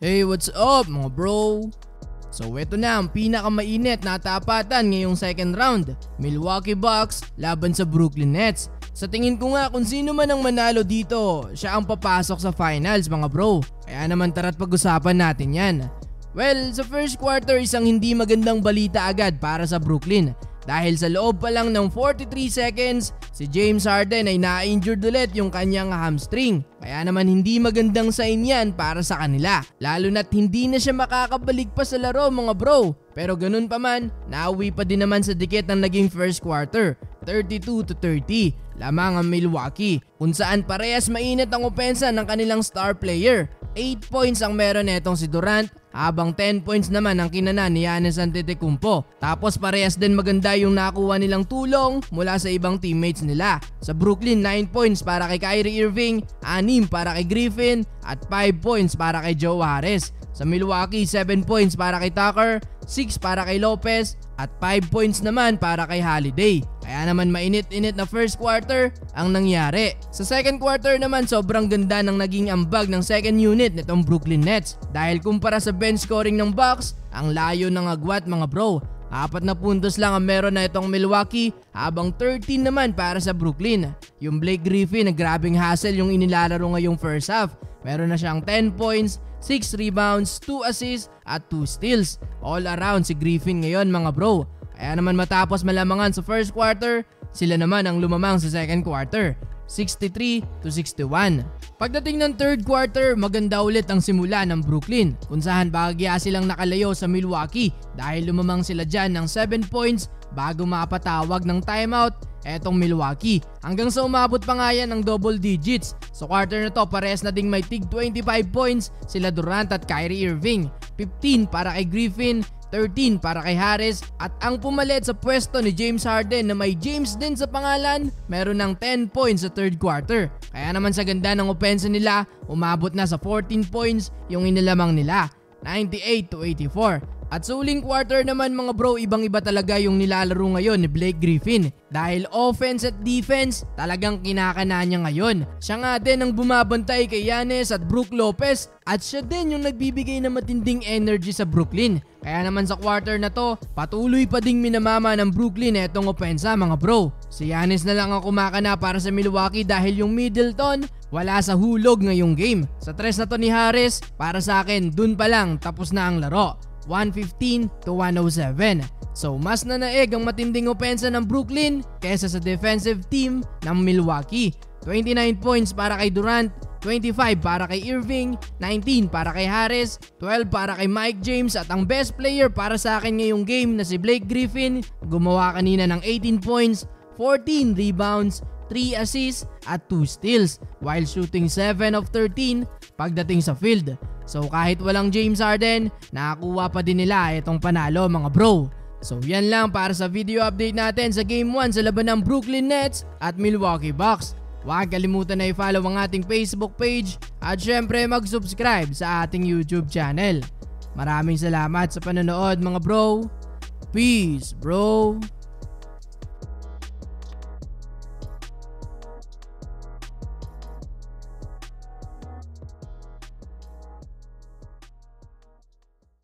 Hey, what's up mga bro? So eto na ang pinakamainit na tapatan ngayong second round. Milwaukee Bucks laban sa Brooklyn Nets. Sa tingin ko nga kung sino man ang manalo dito, siya ang papasok sa finals mga bro. Kaya naman tara't pag-usapan natin yan. Well, sa first quarter isang hindi magandang balita agad para sa Brooklyn. Dahil sa loob pa lang ng 43 seconds, si James Harden ay na-injured ulit yung kanyang hamstring. Kaya naman hindi magandang sign yan para sa kanila. Lalo na't hindi na siya makakabalik pa sa laro mga bro. Pero ganun pa man, nauwi pa din naman sa dikit ng naging first quarter. 32-30 lamang ang Milwaukee, kung saan parehas mainit ang opensa ng kanilang star player. 8 points ang meron netong si Durant, habang 10 points naman ang kinanan ni Giannis Antetokounmpo. Tapos parehas din maganda yung nakuha nilang tulong mula sa ibang teammates nila. Sa Brooklyn, 9 points para kay Kyrie Irving, 6 para kay Griffin, at 5 points para kay Joe Harris. Sa Milwaukee, 7 points para kay Tucker, 6 para kay Lopez, at 5 points naman para kay Holiday. Kaya naman mainit-init na first quarter ang nangyari. Sa second quarter naman sobrang ganda ng naging ambag ng second unit nitong Brooklyn Nets. Dahil kumpara sa bench scoring ng Bucks, ang layo ng agwat mga bro. 4 na puntos lang ang meron na itong Milwaukee, habang 13 naman para sa Brooklyn. Yung Blake Griffin na grabing hassle yung inilalaro ngayong first half. Meron na siyang 10 points, 6 rebounds, 2 assists at 2 steals. All around si Griffin ngayon mga bro. Kaya naman matapos malamangan sa first quarter, sila naman ang lumamang sa second quarter, 63-61. Pagdating ng third quarter, maganda ulit ang simula ng Brooklyn, kung saan bahagya silang nakalayo sa Milwaukee dahil lumamang sila dyan ng 7 points bago mapatawag ng timeout etong Milwaukee. Hanggang sa umabot pa nga yan ng double digits. Sa quarter na to, parehas na ding may tig 25 points sila Durant at Kyrie Irving, 15 para kay Griffin, 13 para kay Harris, at ang pumalit sa pwesto ni James Harden na may James din sa pangalan, meron ng 10 points sa third quarter. Kaya naman sa ganda ng opensa nila, umabot na sa 14 points yung inilamang nila, 98-84. At sa uling quarter naman mga bro, ibang iba talaga yung nilalaro ngayon ni Blake Griffin. Dahil offense at defense, talagang kinakana niya ngayon. Siya nga din ang bumabantay kay Giannis at Brook Lopez, at siya din yung nagbibigay ng matinding energy sa Brooklyn. Kaya naman sa quarter na to, patuloy pa ding minamama ng Brooklyn etong opensa mga bro. Si Giannis na lang ang kumakana para sa Milwaukee dahil yung Middleton wala sa hulog ngayong game. Sa tres na to ni Harris, para sa akin dun pa lang tapos na ang laro, 115-107. So mas nanaig ang matinding opensa ng Brooklyn kesa sa defensive team ng Milwaukee. 29 points para kay Durant, 25 para kay Irving, 19 para kay Harris, 12 para kay Mike James, at ang best player para sa akin ngayong game na si Blake Griffin, gumawa kanina ng 18 points, 14 rebounds, 3 assists at 2 steals while shooting 7 of 13 pagdating sa field. So kahit walang James Harden, nakakuha pa din nila itong panalo mga bro. So yan lang para sa video update natin sa Game 1 sa laban ng Brooklyn Nets at Milwaukee Bucks. Huwag kalimutan na i-follow ang ating Facebook page at syempre mag-subscribe sa ating YouTube channel. Maraming salamat sa panonood mga bro. Peace bro.